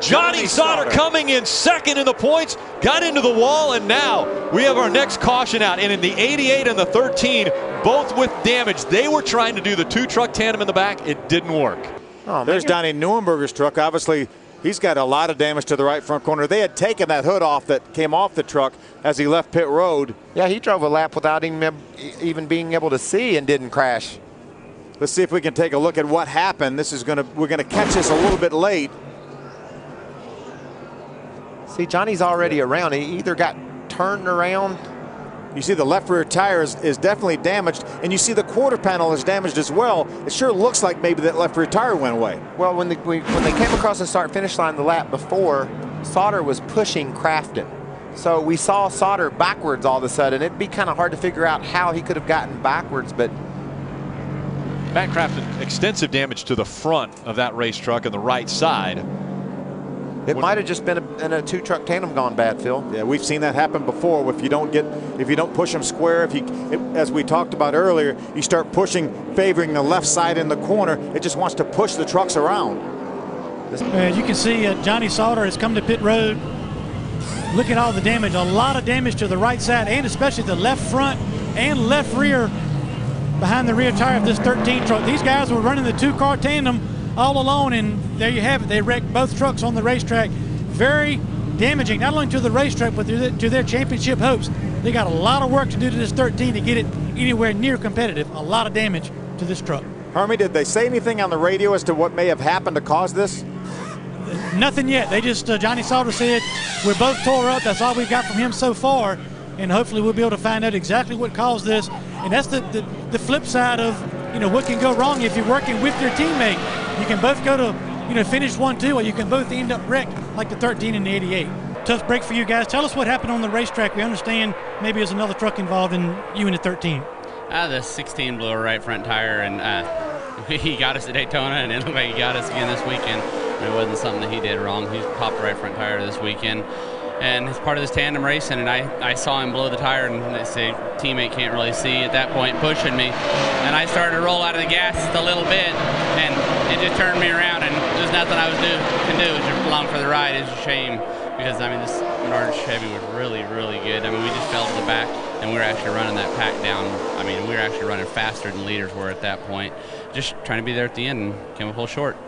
Johnny Sauter coming in second in the points, got into the wall, and now we have our next caution out. And in the 88 and the 13, both with damage. They were trying to do the two-truck tandem in the back. It didn't work. Oh, there's Donnie Neuenberger's truck. Obviously, he's got a lot of damage to the right front corner. They had taken that hood off that came off the truck as he left pit road. Yeah, he drove a lap without even being able to see and didn't crash. Let's see if we can take a look at what happened. We're gonna catch this a little bit late. See, Johnny's already around. He either got turned around. You see the left rear tire is definitely damaged, and you see the quarter panel is damaged as well. It sure looks like maybe that left rear tire went away. Well, when they came across the start-finish line the lap before, Sauter was pushing Crafton. So we saw Sauter backwards all of a sudden. It'd be kind of hard to figure out how he could have gotten backwards, but Matt Crafton, extensive damage to the front of that race truck and the right side. It might have just been a two-truck tandem gone bad, Phil. Yeah, we've seen that happen before. If you don't push them square, as we talked about earlier, you start pushing, favoring the left side in the corner. It just wants to push the trucks around. As you can see, Johnny Sauter has come to pit road. Look at all the damage. A lot of damage to the right side, and especially the left front and left rear behind the rear tire of this 13 truck. These guys were running the two-car tandem all alone, and there you have it. They wrecked both trucks on the racetrack. Very damaging, not only to the racetrack, but to their championship hopes. They got a lot of work to do to this 13 to get it anywhere near competitive. A lot of damage to this truck. Hermie, did they say anything on the radio as to what may have happened to cause this? Nothing yet. They just, Johnny Sauter said, we're both tore up. That's all we've got from him so far. And hopefully we'll be able to find out exactly what caused this. And that's the flip side of, what can go wrong if you're working with your teammate. You can both go to, finish 1-2, or you can both end up wrecked like the 13 and the 88. Tough break for you guys. Tell us what happened on the racetrack. We understand maybe there's another truck involved in you and the 13. The 16 blew a right front tire, and he got us at Daytona, and it looked like he got us again this weekend. It wasn't something that he did wrong. He popped the right front tire this weekend. And it's part of this tandem racing, and I saw him blow the tire, and his teammate can't really see at that point pushing me. And I started to roll out of the gas just a little bit, and it just turned me around, and there's nothing I can do just along for the ride. It's a shame, because, this Menards Chevy was really, really good. We just fell to the back, and we were actually running that pack down. We were actually running faster than leaders were at that point. Just trying to be there at the end and came up a little short.